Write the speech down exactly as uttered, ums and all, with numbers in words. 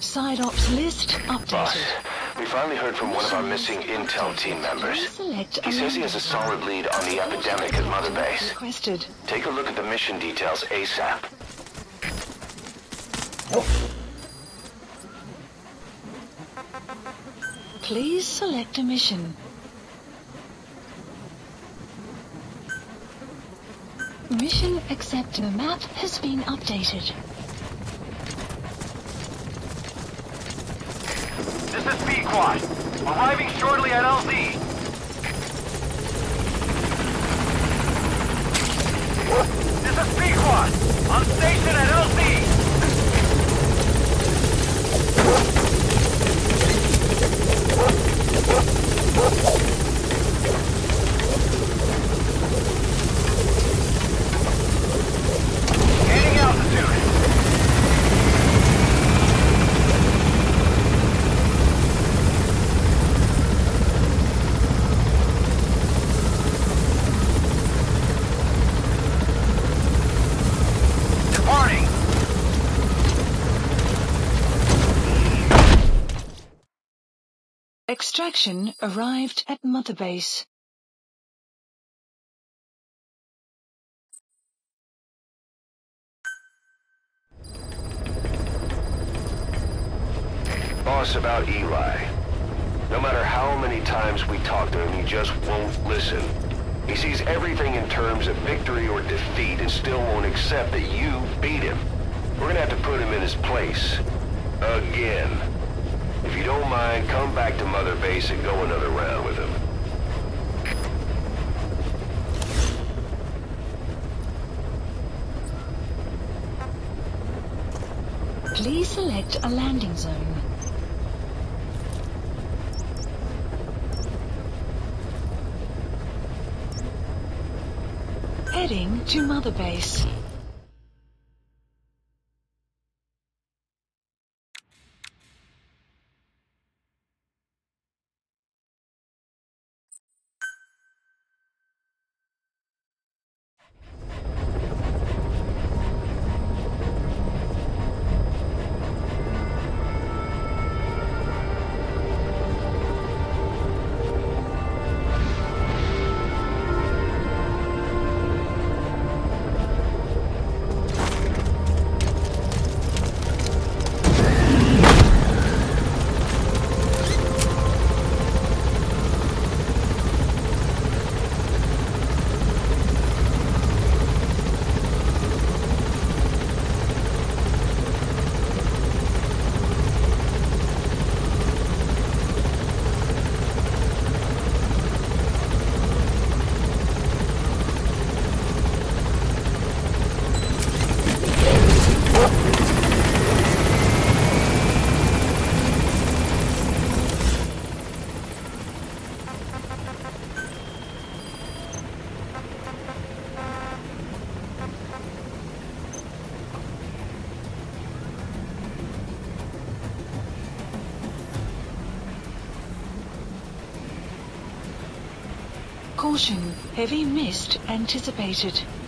Side ops list updated. Boss, we finally heard from one of our missing intel team members. Select He says he has a solid lead on the epidemic at Mother Base. Requested. Take a look at the mission details ASAP. Please select a mission. Mission accepted. The map has been updated. This is B-Quad. Arriving shortly at L Z. This is B-Quad. On station at L Z. Gaining altitude. Departing. Extraction arrived at Mother Base. Boss, about Eli. No matter how many times we talk to him, he just won't listen. He sees everything in terms of victory or defeat and still won't accept that you beat him. We're gonna have to put him in his place. Again. If you don't mind, come back to Mother Base and go another round with him. Please select a landing zone. Heading to Mother Base. Caution, heavy mist anticipated.